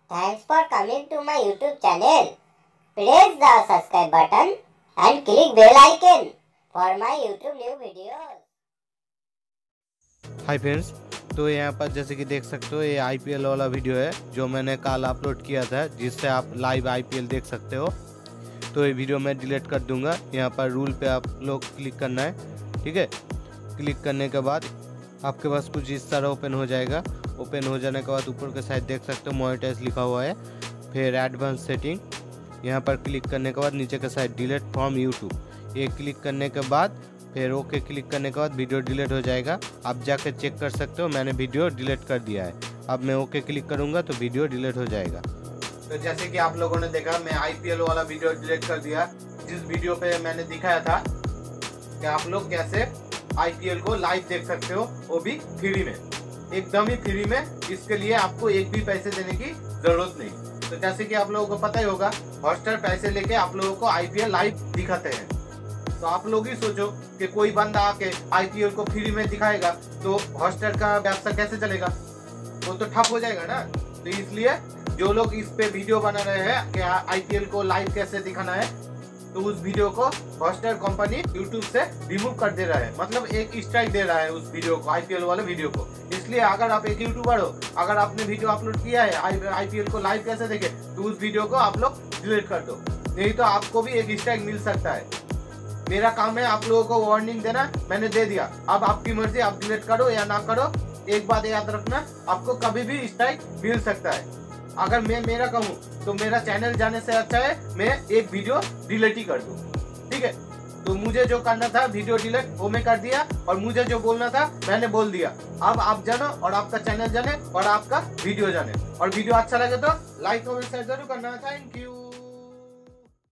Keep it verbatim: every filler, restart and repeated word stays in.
Thanks for coming to my YouTube channel. Press the subscribe button and click bell icon for my YouTube new videos. Hi friends, तो यहाँ पर जैसे कि देख सकते हो ये आईपीएल वाला वीडियो है जो मैंने कल अपलोड किया था, जिससे आप लाइव आईपीएल देख सकते हो। तो ये वीडियो मैं डिलीट कर दूंगा। यहाँ पर रूल पे आप लोग क्लिक करना है, ठीक है। क्लिक करने के बाद आपके पास कुछ इस तरह ओपन हो जाएगा। ओपन हो जाने के बाद ऊपर के साइड देख सकते हो मोनेटाइज लिखा हुआ है, फिर एडवांस सेटिंग, यहाँ पर क्लिक करने के बाद नीचे के साइड डिलीट फ्रॉम यूट्यूब, ये क्लिक करने के बाद फिर ओके क्लिक करने के बाद वीडियो डिलीट हो जाएगा। आप जाकर चेक कर सकते हो, मैंने वीडियो डिलीट कर दिया है। अब मैं ओके क्लिक करूँगा तो वीडियो डिलीट हो जाएगा। तो जैसे कि आप लोगों ने देखा, मैं आईपीएल वाला वीडियो डिलीट कर दिया, जिस वीडियो पे मैंने दिखाया था कि आप लोग कैसे आईपीएल को लाइव देख सकते हो, वो भी फ्री में, एकदम ही फ्री में। इसके लिए आपको एक भी पैसे देने की जरूरत नहीं। तो जैसे कि आप लोगों को पता ही होगा, हॉटस्टार पैसे लेके आप लोगों को आईपीएल लाइव दिखाते हैं। तो आप लोग ही सोचो कि कोई बंदा आके आईपीएल को फ्री में दिखाएगा तो हॉटस्टार का व्यवसाय कैसे चलेगा? वो तो ठप हो जाएगा ना। तो इसलिए जो लोग इस पे वीडियो बना रहे हैं कि आईपीएल को लाइव कैसे दिखाना है, तो उस वीडियो को हॉटस्टार कंपनी यूट्यूब से रिमूव कर दे रहा है, मतलब एक स्ट्राइक दे रहा है उस वीडियो को, आईपीएल वाले वीडियो को। इसलिए अगर आप एक यूट्यूबर हो, अगर आपने वीडियो अपलोड किया है आईपीएल को लाइव कैसे देखे, तो उस वीडियो को आप लोग डिलीट कर दो, नहीं तो आपको भी एक स्ट्राइक मिल सकता है। मेरा काम है आप लोगों को वार्निंग देना, मैंने दे दिया। अब आपकी मर्जी, आप डिलीट करो या ना करो। एक बात याद रखना, आपको कभी भी स्ट्राइक मिल सकता है। अगर मैं मेरा कहूँ तो मेरा चैनल जाने से अच्छा है मैं एक वीडियो डिलीट ही कर दूँ, ठीक है। तो मुझे जो करना था वीडियो डिलीट, वो मैं कर दिया, और मुझे जो बोलना था मैंने बोल दिया। अब आप जानो और आपका चैनल जाने और आपका वीडियो जाने। और वीडियो अच्छा लगे तो लाइक कमेंट शेयर जरूर करना। Thank you.